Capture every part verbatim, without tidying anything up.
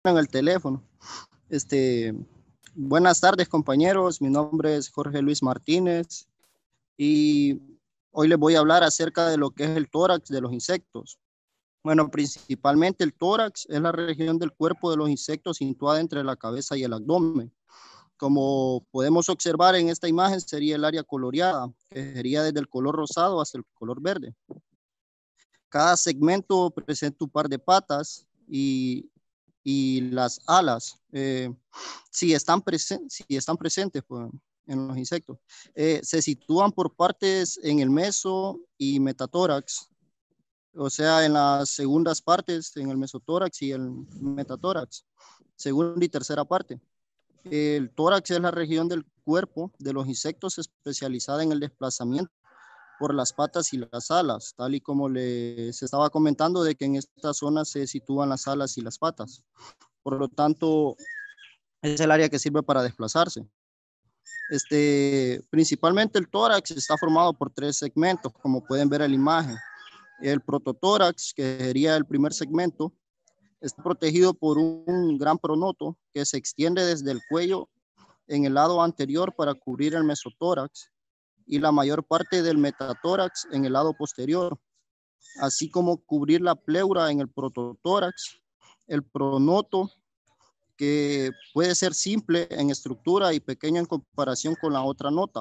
en el teléfono. Este, buenas tardes, compañeros. Mi nombre es Jorge Luis Martínez y hoy les voy a hablar acerca de lo que es el tórax de los insectos. Bueno, principalmente el tórax es la región del cuerpo de los insectos situada entre la cabeza y el abdomen. Como podemos observar en esta imagen, sería el área coloreada, que sería desde el color rosado hasta el color verde. Cada segmento presenta un par de patas y, y las alas, eh, si, están si están presentes pues, en los insectos, eh, se sitúan por partes en el meso y metatórax, o sea, en las segundas partes, en el mesotórax y el metatórax, segunda y tercera parte. El tórax es la región del cuerpo de los insectos especializada en el desplazamiento por las patas y las alas, tal y como les estaba comentando de que en esta zona se sitúan las alas y las patas. Por lo tanto, es el área que sirve para desplazarse. Este, principalmente el tórax está formado por tres segmentos, como pueden ver en la imagen. El prototórax, que sería el primer segmento, está protegido por un gran pronoto que se extiende desde el cuello en el lado anterior para cubrir el mesotórax y la mayor parte del metatórax en el lado posterior, así como cubrir la pleura en el prototórax, el pronoto, que puede ser simple en estructura y pequeño en comparación con la otra nota.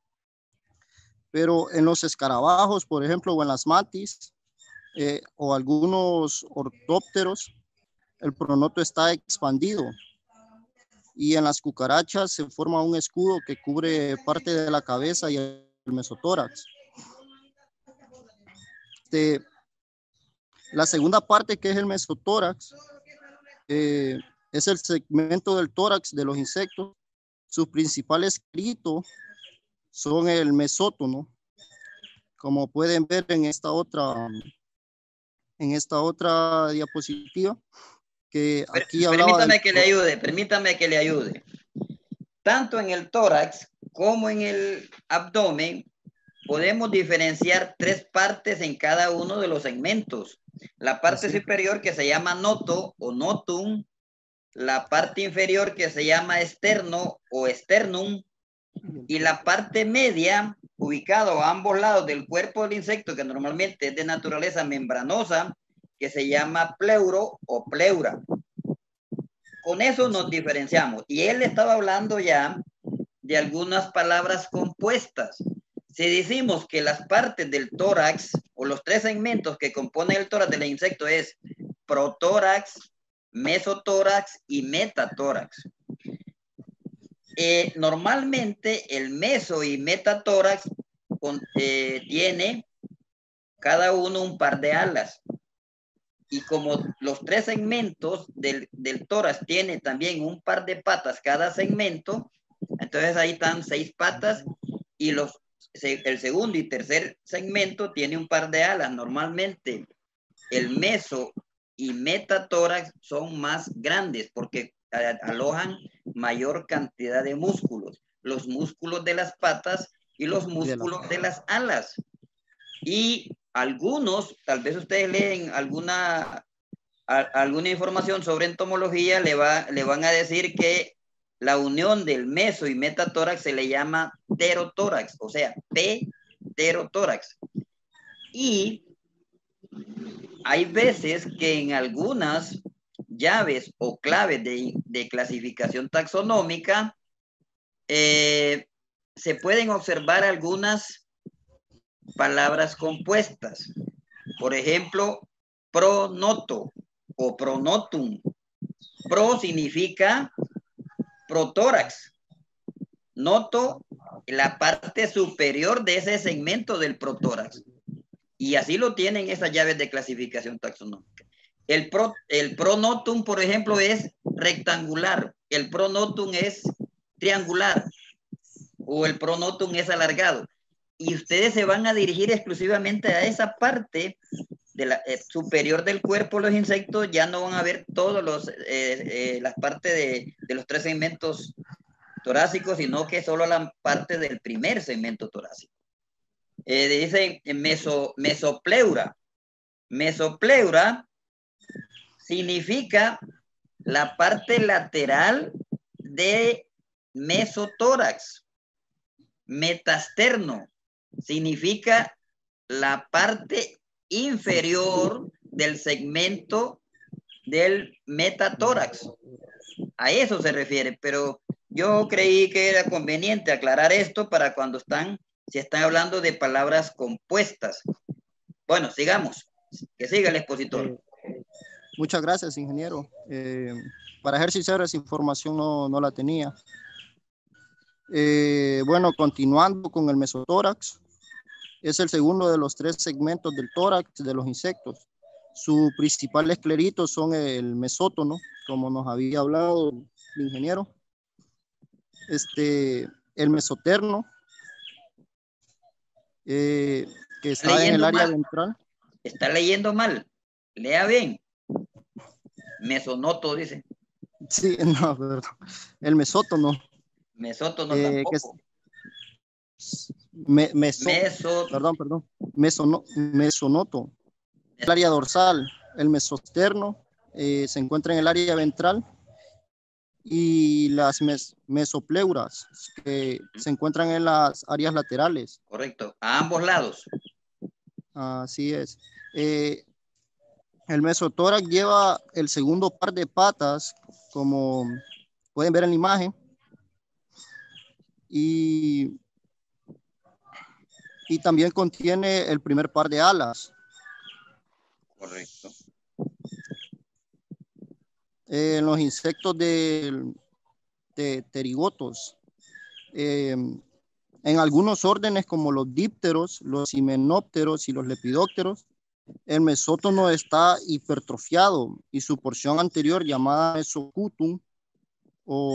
Pero en los escarabajos, por ejemplo, o en las mantis, eh, o algunos ortópteros, el pronoto está expandido. Y en las cucarachas se forma un escudo que cubre parte de la cabeza y el mesotórax. Este, la segunda parte, que es el mesotórax, eh, es el segmento del tórax de los insectos. Sus principales gritos son el mesótono, como pueden ver en esta otra, en esta otra diapositiva, que aquí hablaba del... Permítame que le ayude, permítame que le ayude. Tanto en el tórax como en el abdomen podemos diferenciar tres partes en cada uno de los segmentos. La parte Así. superior, que se llama noto o notum, la parte inferior, que se llama esterno o esternum, y la parte media, ubicado a ambos lados del cuerpo del insecto, que normalmente es de naturaleza membranosa, que se llama pleuro o pleura. Con eso nos diferenciamos. Y él estaba hablando ya de algunas palabras compuestas. Si decimos que las partes del tórax o los tres segmentos que componen el tórax del insecto es protórax, mesotórax y metatórax. Eh, normalmente el meso y metatórax con, eh, tiene cada uno un par de alas. Y como los tres segmentos del, del tórax tiene también un par de patas cada segmento, entonces ahí están seis patas y los, el segundo y tercer segmento tiene un par de alas. Normalmente el meso y metatórax son más grandes porque alojan mayor cantidad de músculos, los músculos de las patas y los músculos de las alas. Y algunos, tal vez ustedes leen alguna, a, alguna información sobre entomología, le, va, le van a decir que la unión del meso y metatórax se le llama pterotórax, o sea, pterotórax. Y hay veces que en algunas llaves o claves de, de clasificación taxonómica eh, se pueden observar algunas palabras compuestas. Por ejemplo, pronoto o pronotum. Pro significa protórax. Noto la parte superior de ese segmento del protórax. Y así lo tienen esas llaves de clasificación taxonómica. El, pro, el pronotum, por ejemplo, es rectangular. El pronotum es triangular. O el pronotum es alargado. Y ustedes se van a dirigir exclusivamente a esa parte de la, eh, superior del cuerpo de los insectos. Ya no van a ver todas eh, eh, las partes de, de los tres segmentos torácicos, sino que solo la parte del primer segmento torácico. Eh, dicen meso, mesopleura. Mesopleura significa la parte lateral de mesotórax. Metasterno significa la parte inferior del segmento del metatórax. A eso se refiere, pero yo creí que era conveniente aclarar esto para cuando están, si están hablando de palabras compuestas. Bueno, sigamos. Que siga el expositor. Eh, muchas gracias, ingeniero. Eh, para ser sincero, esa información no, no la tenía. Eh, bueno, continuando con el mesotórax, es el segundo de los tres segmentos del tórax de los insectos. Su principal esclerito son el mesótono, como nos había hablado el ingeniero. Este, el mesoterno, eh, que está en el área mal. ventral. Está leyendo mal. Lea bien. Mesonoto, dice. Sí, no, perdón. El mesótono. Mesótono eh, tampoco. Que me, meso, Meso, perdón, perdón. Mesono, mesonoto. El área dorsal. El mesosterno eh, se encuentra en el área ventral. Y las mes, mesopleuras, que se encuentran en las áreas laterales. Correcto, a ambos lados. Así es. Eh, el mesotórax lleva el segundo par de patas, como pueden ver en la imagen. Y, y también contiene el primer par de alas. Correcto. Eh, en los insectos de, de terigotos, eh, en algunos órdenes como los dípteros, los himenópteros y los lepidópteros, el mesótono está hipertrofiado y su porción anterior, llamada mesocutum o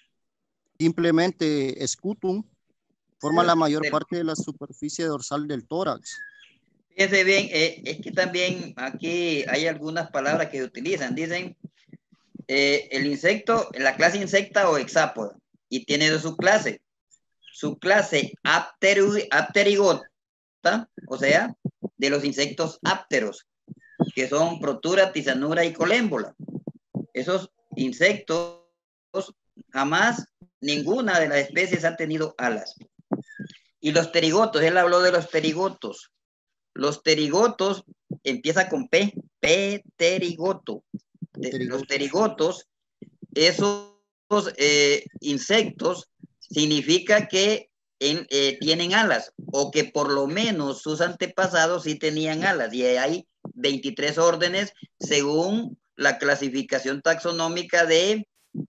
simplemente escutum, forma la mayor parte de la superficie dorsal del tórax. Fíjense bien, eh, es que también aquí hay algunas palabras que utilizan. Dicen eh, el insecto, la clase insecta o hexápoda, y tiene de su clase. Su clase apterigota, o sea, de los insectos ápteros, que son Protura, Tisanura y Colémbola. Esos insectos jamás, ninguna de las especies ha tenido alas. Y los terigotos, él habló de los terigotos. Los terigotos empieza con P, P, terigoto. Los terigotos, esos eh, insectos, significa que en, eh, tienen alas, o que por lo menos sus antepasados sí tenían alas, y hay veintitrés órdenes según la clasificación taxonómica de,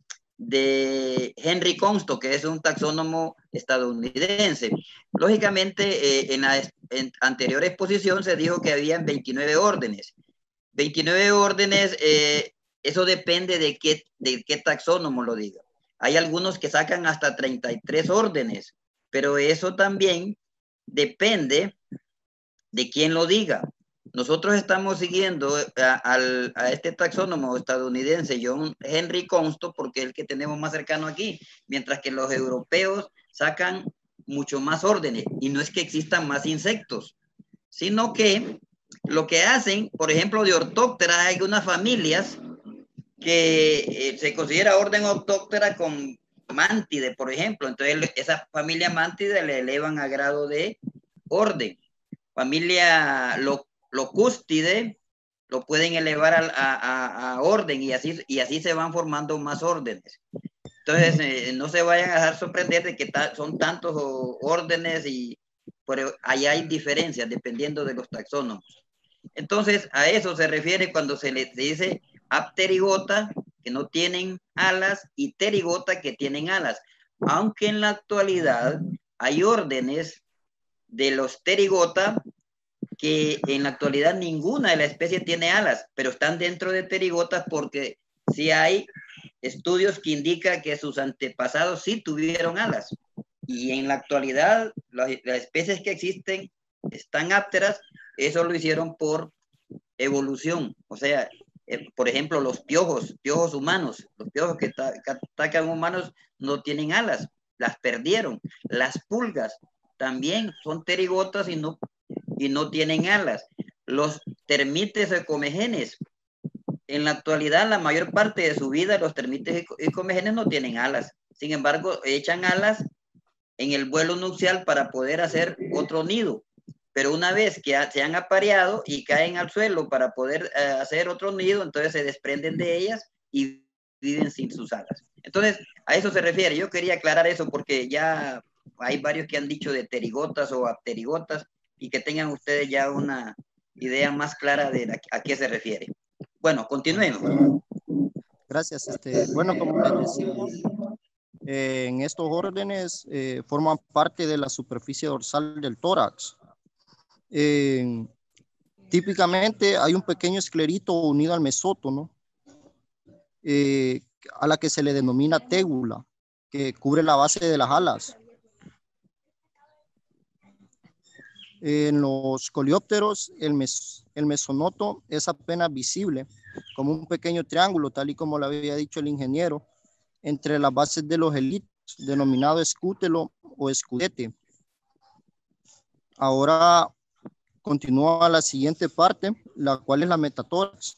de Henry Comstock, que es un taxónomo estadounidense. Lógicamente, eh, en la en anterior exposición se dijo que habían veintinueve órdenes. veintinueve órdenes, eh, eso depende de qué, de qué taxónomo lo diga. Hay algunos que sacan hasta treinta y tres órdenes, pero eso también depende de quién lo diga. Nosotros estamos siguiendo a, a, a este taxónomo estadounidense, John Henry Comstock, porque es el que tenemos más cercano aquí, mientras que los europeos sacan mucho más órdenes, y no es que existan más insectos, sino que lo que hacen, por ejemplo, de ortóptera, hay unas familias que eh, se considera orden ortóptera con mantide, por ejemplo. Entonces, esa familia mantide le elevan a grado de orden. Familia lo, locústide lo pueden elevar a, a, a orden, y así, y así se van formando más órdenes. Entonces, eh, no se vayan a dejar sorprender de que ta, son tantos órdenes, y pero ahí hay diferencias dependiendo de los taxónomos. Entonces, a eso se refiere cuando se le dice apterigota, que no tienen alas, y terigota, que tienen alas. Aunque en la actualidad hay órdenes de los terigota que en la actualidad ninguna de la especie tiene alas, pero están dentro de terigotas porque sí hay estudios que indican que sus antepasados sí tuvieron alas. Y en la actualidad, las, las especies que existen están ápteras. Eso lo hicieron por evolución. O sea, eh, por ejemplo, los piojos, piojos humanos, los piojos que, que atacan humanos no tienen alas, las perdieron. Las pulgas también son terigotas y no, y no tienen alas. Los termites o comegenes, en la actualidad, la mayor parte de su vida, los termites y comejenes no tienen alas. Sin embargo, echan alas en el vuelo nupcial para poder hacer otro nido. Pero una vez que se han apareado y caen al suelo para poder eh, hacer otro nido, entonces se desprenden de ellas y viven sin sus alas. Entonces, a eso se refiere. Yo quería aclarar eso porque ya hay varios que han dicho de terigotas o apterigotas y que tengan ustedes ya una idea más clara de la, a qué se refiere. Bueno, continuemos. Bueno, gracias. Este, bueno, como les decía, eh, en estos órdenes eh, forman parte de la superficie dorsal del tórax. Eh, típicamente hay un pequeño esclerito unido al mesótono, eh, a la que se le denomina tégula, que cubre la base de las alas. En los coleópteros, el, mes, el mesonoto es apenas visible, como un pequeño triángulo, tal y como lo había dicho el ingeniero, entre las bases de los helitos, denominado escútelo o escudete. Ahora continúa la siguiente parte, la cual es la metatórax.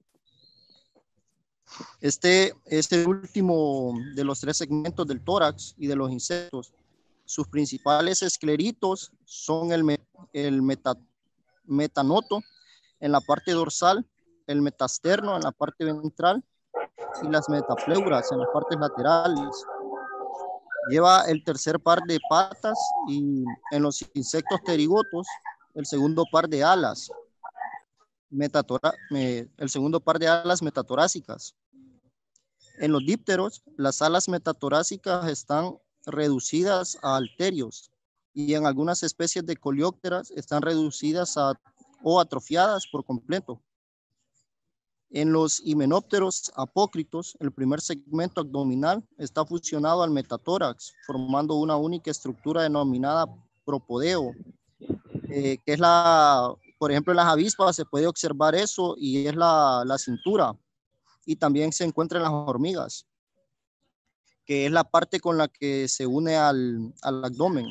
Este es el último de los tres segmentos del tórax y de los insectos. Sus principales escleritos son el, el meta, metanoto en la parte dorsal, el metasterno en la parte ventral y las metapleuras en las partes laterales. Lleva el tercer par de patas y en los insectos terigotos el segundo par de alas, metatora, me, el segundo par de alas metatorácicas. En los dípteros, las alas metatorácicas están reducidas a halterios y en algunas especies de coleópteras están reducidas a, o atrofiadas por completo. En los himenópteros apócritos, el primer segmento abdominal está fusionado al metatórax, formando una única estructura denominada propodeo, eh, que es la, por ejemplo, en las avispas se puede observar eso y es la, la cintura. Y también se encuentra en las hormigas, que es la parte con la que se une al, al abdomen.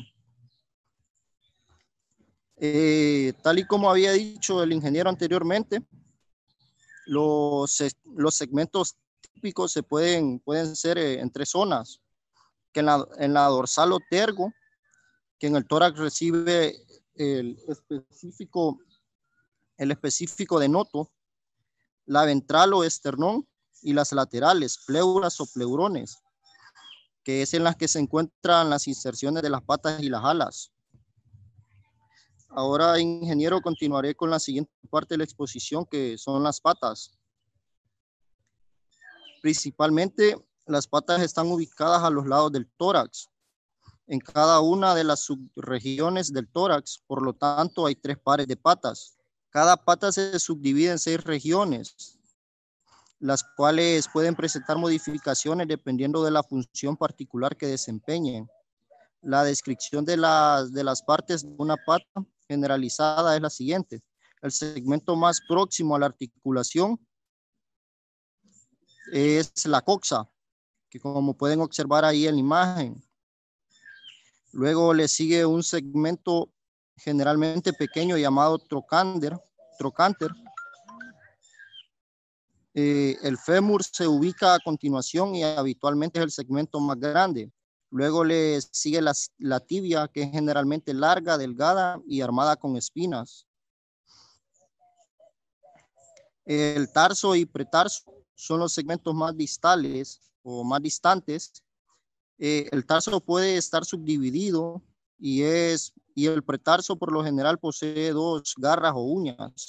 Eh, tal y como había dicho el ingeniero anteriormente, los, los segmentos típicos se pueden, pueden ser eh, en tres zonas, que en la, en la dorsal o tergo, que en el tórax recibe el específico, el específico de noto, la ventral o esternón y las laterales, pleuras o pleurones, que es en las que se encuentran las inserciones de las patas y las alas. Ahora, ingeniero, continuaré con la siguiente parte de la exposición, que son las patas. Principalmente, las patas están ubicadas a los lados del tórax, en cada una de las subregiones del tórax. Por lo tanto, hay tres pares de patas. Cada pata se subdivide en seis regiones, las cuales pueden presentar modificaciones dependiendo de la función particular que desempeñen. La descripción de las, de las partes de una pata generalizada es la siguiente. El segmento más próximo a la articulación es la coxa, que como pueden observar ahí en la imagen. Luego le sigue un segmento generalmente pequeño llamado trocánter. trocánter. Eh, el fémur se ubica a continuación y habitualmente es el segmento más grande. Luego le sigue la, la tibia, que es generalmente larga, delgada y armada con espinas. El tarso y pretarso son los segmentos más distales o más distantes. Eh, el tarso puede estar subdividido y, es, y el pretarso por lo general posee dos garras o uñas.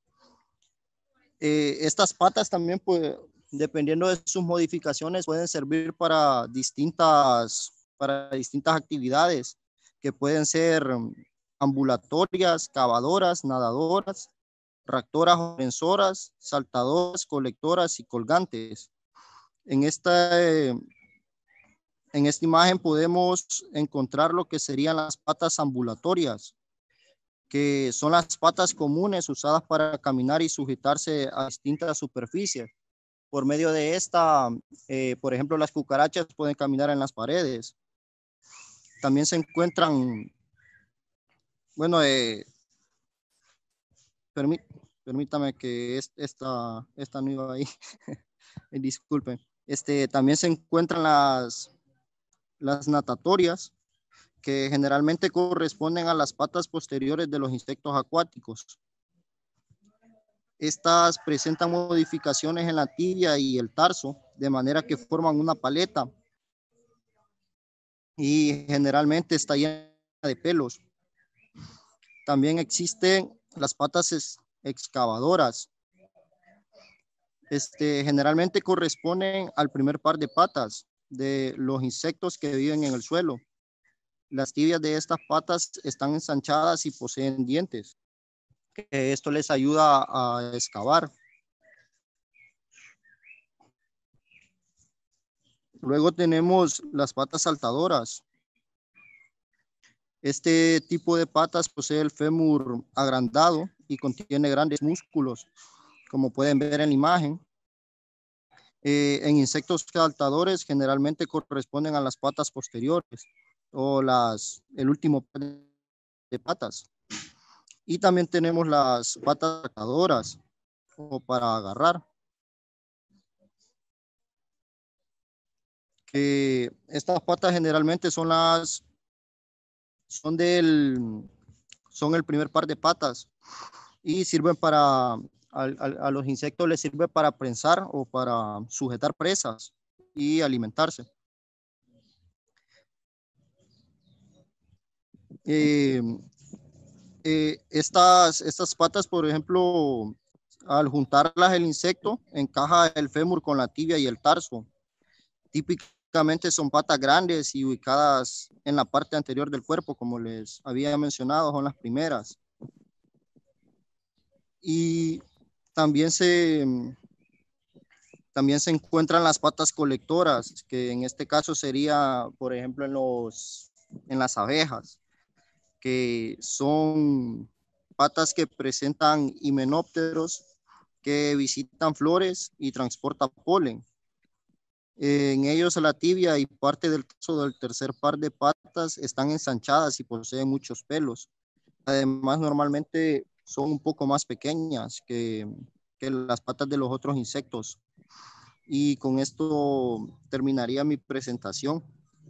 Eh, estas patas también, pues, dependiendo de sus modificaciones, pueden servir para distintas, para distintas actividades que pueden ser ambulatorias, cavadoras, nadadoras, tractoras o tensoras, saltadoras, colectoras y colgantes. En esta, eh, en esta imagen podemos encontrar lo que serían las patas ambulatorias, que son las patas comunes usadas para caminar y sujetarse a distintas superficies. Por medio de esta, eh, por ejemplo, las cucarachas pueden caminar en las paredes. También se encuentran, bueno, eh, permítame. Permítame que es, esta, esta no iba ahí. Disculpen. Este, también se encuentran las, las natatorias, que generalmente corresponden a las patas posteriores de los insectos acuáticos. Estas presentan modificaciones en la tibia y el tarso, de manera que forman una paleta y generalmente está llena de pelos. También existen las patas excavadoras. Este, generalmente corresponden al primer par de patas de los insectos que viven en el suelo. Las tibias de estas patas están ensanchadas y poseen dientes. Esto les ayuda a excavar. Luego tenemos las patas saltadoras. Este tipo de patas posee el fémur agrandado y contiene grandes músculos, como pueden ver en la imagen. Eh, en insectos saltadores generalmente corresponden a las patas posteriores o las, el último par de patas. Y también tenemos las patas saltadoras o para agarrar. Que estas patas generalmente son las son del son el primer par de patas y sirven para a, a, a los insectos les sirve para prensar o para sujetar presas y alimentarse. Eh, eh, estas, estas patas, por ejemplo, al juntarlas el insecto, encaja el fémur con la tibia y el tarso. Típicamente son patas grandes y ubicadas en la parte anterior del cuerpo, como les había mencionado, son las primeras. Y también se, también se encuentran las patas colectoras, que en este caso sería, por ejemplo, en, los, en las abejas, que son patas que presentan himenópteros que visitan flores y transportan polen. En ellos la tibia y parte del torso del tercer par de patas están ensanchadas y poseen muchos pelos. Además, normalmente son un poco más pequeñas que, que las patas de los otros insectos. Y con esto terminaría mi presentación.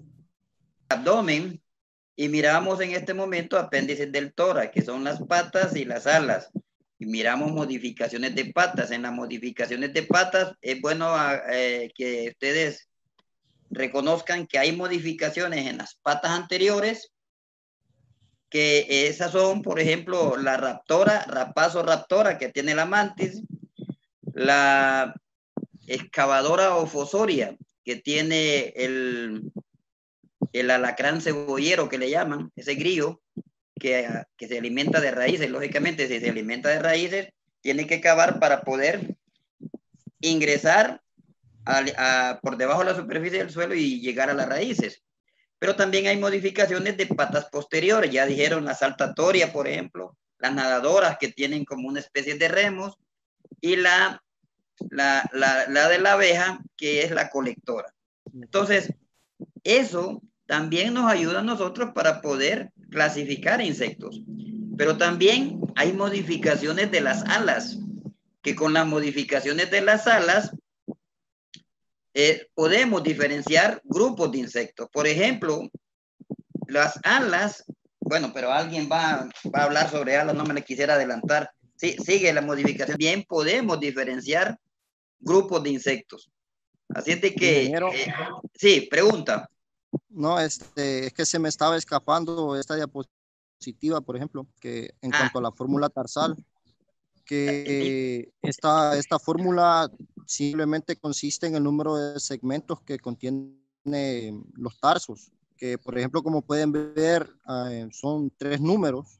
Abdomen, y miramos en este momento apéndices del tórax, que son las patas y las alas. Y miramos modificaciones de patas. En las modificaciones de patas es bueno eh, que ustedes reconozcan que hay modificaciones en las patas anteriores, que esas son, por ejemplo, la raptora, rapazo raptora, que tiene la mantis, la excavadora ofosoria, que tiene el, el alacrán cebollero, que le llaman, ese grillo, que, que se alimenta de raíces. Lógicamente, si se alimenta de raíces, tiene que cavar para poder ingresar a, a, por debajo de la superficie del suelo y llegar a las raíces. Pero también hay modificaciones de patas posteriores. Ya dijeron la saltatoria, por ejemplo, las nadadoras, que tienen como una especie de remos, y la, la, la, la de la abeja, que es la colectora. Entonces, eso también nos ayuda a nosotros para poder clasificar insectos. Pero también hay modificaciones de las alas, que con las modificaciones de las alas eh, podemos diferenciar grupos de insectos. Por ejemplo, las alas, bueno, pero alguien va, va a hablar sobre alas, no me le quisiera adelantar. Sí, sigue la modificación. Bien podemos diferenciar grupos de insectos. Así es de que, eh, sí, pregunta. No, este, es que se me estaba escapando esta diapositiva, por ejemplo, que en ah. cuanto a la fórmula tarsal, que esta, esta fórmula simplemente consiste en el número de segmentos que contiene los tarsos, que por ejemplo, como pueden ver, eh, son tres números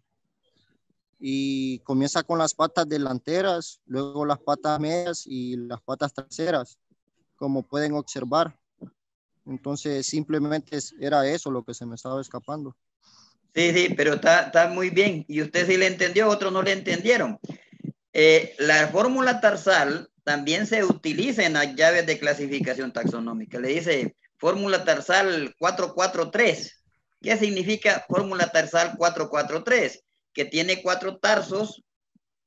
y comienza con las patas delanteras, luego las patas medias y las patas traseras, como pueden observar. Entonces, simplemente era eso lo que se me estaba escapando. Sí, sí, pero está, está muy bien. Y usted sí le entendió, otros no le entendieron. Eh, la fórmula tarsal también se utiliza en las llaves de clasificación taxonómica. Le dice fórmula tarsal cuatro cuatro tres. ¿Qué significa fórmula tarsal cuatro cuatro tres? Que tiene cuatro tarsos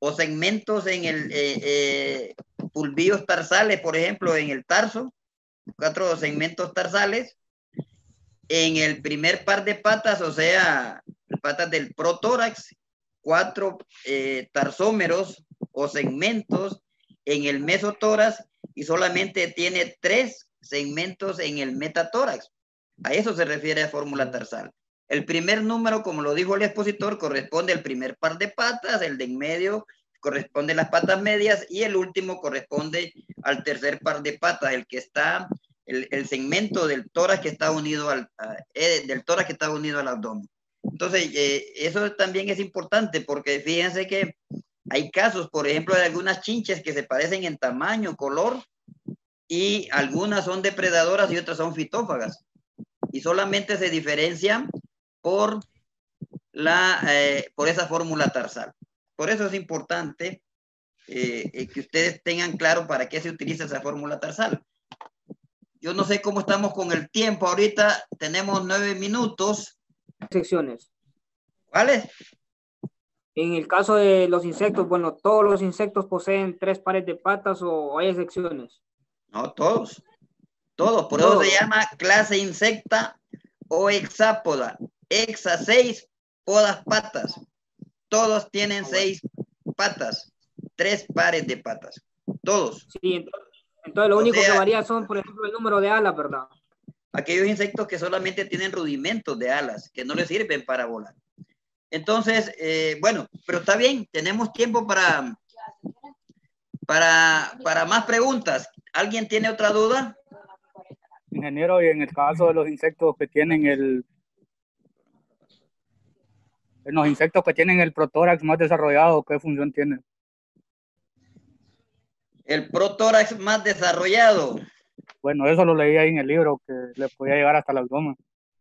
o segmentos en el eh, eh, bulbillos tarsales, por ejemplo, en el tarso, cuatro segmentos tarsales, en el primer par de patas, o sea, patas del protórax, cuatro eh, tarsómeros o segmentos en el mesotórax y solamente tiene tres segmentos en el metatórax. A eso se refiere a fórmula tarsal. El primer número, como lo dijo el expositor, corresponde al primer par de patas, el de en medio corresponde a las patas medias y el último corresponde al tercer par de patas, el que está, el, el segmento del tórax que está unido al, uh, eh, del tórax que está unido al abdomen. Entonces, eh, eso también es importante porque fíjense que hay casos, por ejemplo, de algunas chinches que se parecen en tamaño, color, y algunas son depredadoras y otras son fitófagas. Y solamente se diferencian por, la, eh, por esa fórmula tarsal. Por eso es importante eh, eh, que ustedes tengan claro para qué se utiliza esa fórmula tarsal. Yo no sé cómo estamos con el tiempo. Ahorita tenemos nueve minutos. Secciones. ¿Cuáles? En el caso de los insectos, bueno, ¿todos los insectos poseen tres pares de patas o hay excepciones? No, todos. Todos. Por Todos. eso se llama clase insecta o hexápoda. Hexa, seis, podas, patas. Todos tienen ah, bueno. seis patas. Tres pares de patas. Todos. Sí, entonces, entonces lo o único sea, que varía son, por ejemplo, el número de alas, ¿verdad? Aquellos insectos que solamente tienen rudimentos de alas, que no les sirven para volar. Entonces, eh, bueno, pero está bien, tenemos tiempo para, para, para más preguntas. ¿Alguien tiene otra duda? Ingeniero, y en el caso de los insectos que tienen el, en los insectos que tienen el protórax más desarrollado, ¿qué función tiene? El protórax más desarrollado. Bueno, eso lo leí ahí en el libro, que le podía llegar hasta el abdomen.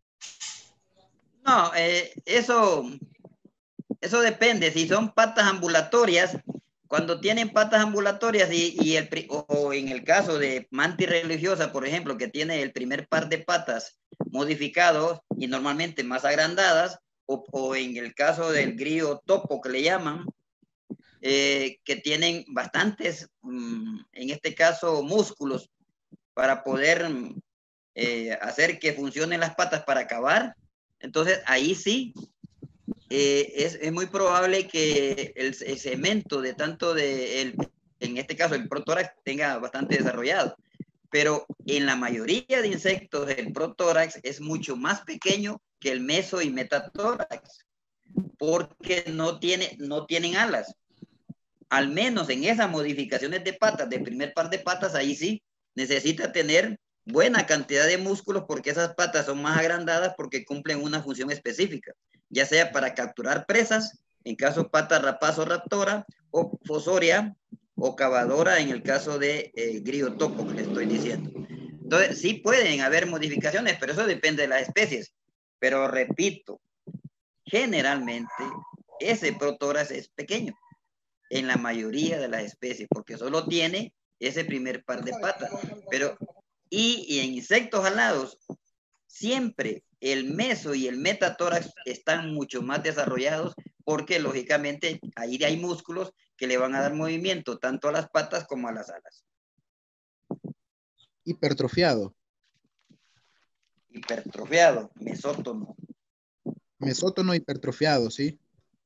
No, eh, eso, eso depende. Si son patas ambulatorias, cuando tienen patas ambulatorias y, y el, o, o en el caso de mantis religiosa, por ejemplo, que tiene el primer par de patas modificados y normalmente más agrandadas, o, o en el caso del grillo topo que le llaman, eh, que tienen bastantes, um, en este caso, músculos para poder eh, hacer que funcionen las patas para cavar. Entonces, ahí sí, eh, es, es muy probable que el, el segmento de tanto de, el, en este caso, el protórax tenga bastante desarrollado. Pero en la mayoría de insectos, el protórax es mucho más pequeño que el meso y metatórax, porque no, tiene, no tienen alas. Al menos en esas modificaciones de patas, del primer par de patas, ahí sí, necesita tener buena cantidad de músculos porque esas patas son más agrandadas porque cumplen una función específica, ya sea para capturar presas, en caso pata rapaz o raptora, o fosoria o cavadora en el caso de eh, grillo topo que le estoy diciendo. Entonces, sí pueden haber modificaciones, pero eso depende de las especies. Pero repito, generalmente ese protórax es pequeño en la mayoría de las especies porque solo tiene ese primer par de patas. Pero Y, y en insectos alados, siempre el meso y el metatórax están mucho más desarrollados porque, lógicamente, ahí hay músculos que le van a dar movimiento tanto a las patas como a las alas. Hipertrofiado. Hipertrofiado, mesótono. Mesótono hipertrofiado, ¿sí?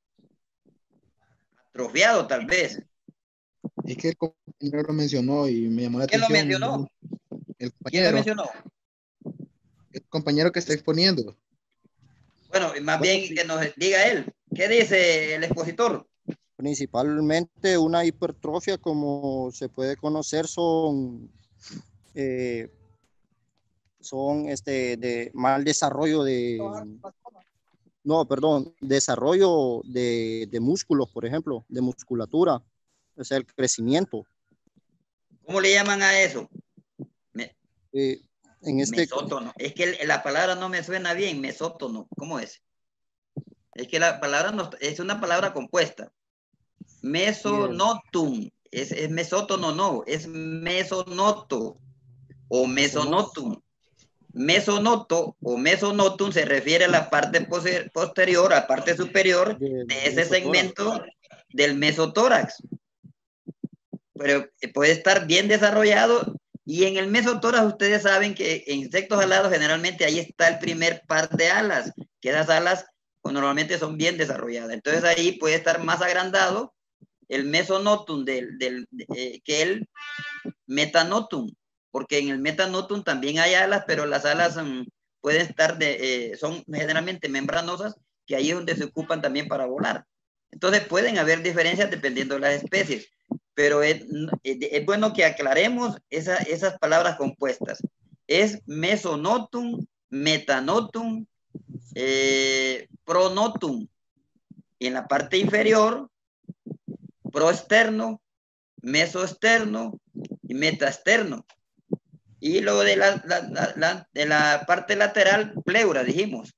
Atrofiado, tal vez. Es que el compañero lo mencionó y me llamó la ¿Quién atención. lo mencionó? El ¿Quién lo mencionó? El compañero que está exponiendo. Bueno, más bien que nos diga él. ¿Qué dice el expositor? Principalmente una hipertrofia, como se puede conocer, son, eh, son este, de mal desarrollo de, no, perdón, desarrollo de, de músculos, por ejemplo, de musculatura, o sea, el crecimiento. ¿Cómo le llaman a eso? Me... Eh, en este... Mesótono. Es que la palabra no me suena bien, mesótono. ¿Cómo es? Es que la palabra no, es una palabra compuesta. Mesonotum. Es, es mesótono, no. Es mesonoto o mesonotum. Mesonoto o mesonotum se refiere a la parte posterior, a la parte superior de, de ese segmento del mesotórax. Pero puede estar bien desarrollado. Y en el mesotórax ustedes saben que en insectos alados generalmente ahí está el primer par de alas, que esas alas pues, normalmente son bien desarrolladas. Entonces ahí puede estar más agrandado el mesonotum del, del, eh, que el metanotum, porque en el metanotum también hay alas, pero las alas um, pueden estar, de, eh, son generalmente membranosas, que ahí es donde se ocupan también para volar. Entonces pueden haber diferencias dependiendo de las especies, pero es, es bueno que aclaremos esa, esas palabras compuestas. Es mesonotum, metanotum, eh, pronotum. Y en la parte inferior, proexterno, mesoexterno y metaexterno. Y luego de la, la, la, la, de la parte lateral, pleura, dijimos.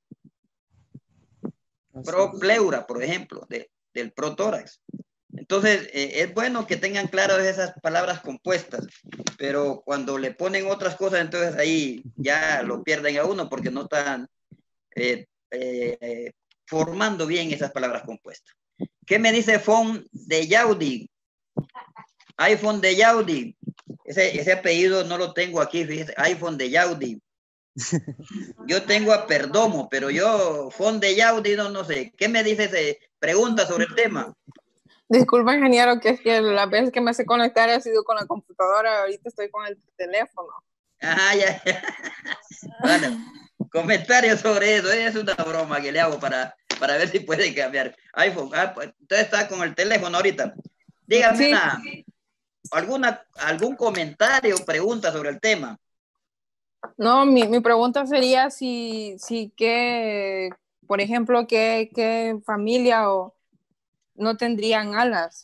Propleura, por ejemplo, de, del protórax. Entonces, eh, es bueno que tengan claras esas palabras compuestas, pero cuando le ponen otras cosas, entonces ahí ya lo pierden a uno porque no están eh, eh, formando bien esas palabras compuestas. ¿Qué me dice Fon de Yaudi? iPhone de Yaudi. Ese, ese apellido no lo tengo aquí, fíjese. iPhone de Yaudi. Yo tengo a Perdomo, pero yo, Fon de Yaudi, no, no sé. ¿Qué me dice? Ese? Pregunta sobre el tema. Disculpa, ingeniero, que es que las veces que me sé conectar ha sido con la computadora, ahorita estoy con el teléfono. Ajá, ya, ya. Bueno, comentarios sobre eso, es una broma que le hago para, para ver si puede cambiar. iPhone, ah, pues, entonces está con el teléfono ahorita. Dígame Sí. una, alguna, algún comentario o pregunta sobre el tema. No, mi, mi pregunta sería si, si qué, por ejemplo, qué, qué familia o no tendrían alas.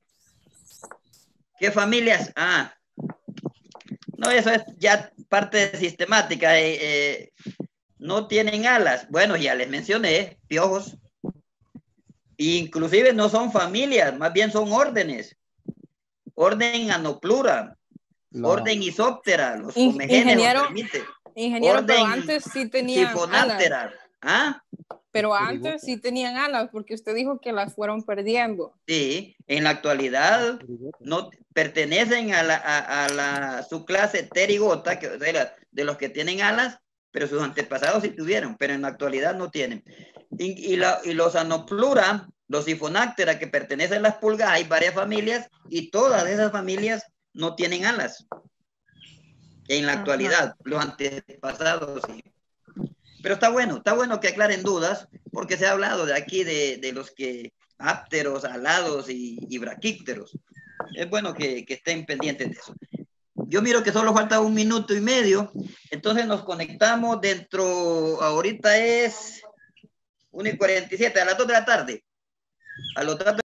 ¿Qué familias? Ah, no, eso es ya parte de sistemática. Eh, eh, no tienen alas. Bueno, ya les mencioné, piojos. Inclusive no son familias, más bien son órdenes. Orden Anoplura, no. Orden Isóptera, los In, comegenes ingeniero, permite. ingeniero, Orden pero antes sí tenían Sifonáptera. alas. ¿Ah? Pero antes sí tenían alas, porque usted dijo que las fueron perdiendo. Sí, en la actualidad no pertenecen a la, a, a la subclase Pterygota, que de, la, de los que tienen alas, pero sus antepasados sí tuvieron, pero en la actualidad no tienen. Y, y, la, y los Anoplura, los Sifonáptera, que pertenecen a las pulgas, hay varias familias y todas esas familias no tienen alas. En la actualidad, ajá, los antepasados sí. Pero está bueno, está bueno que aclaren dudas, porque se ha hablado de aquí de, de los que ápteros, alados y, y braquípteros. Es bueno que, que estén pendientes de eso. Yo miro que solo falta un minuto y medio, entonces nos conectamos dentro, ahorita es una y cuarenta y siete, a las dos de la tarde. A los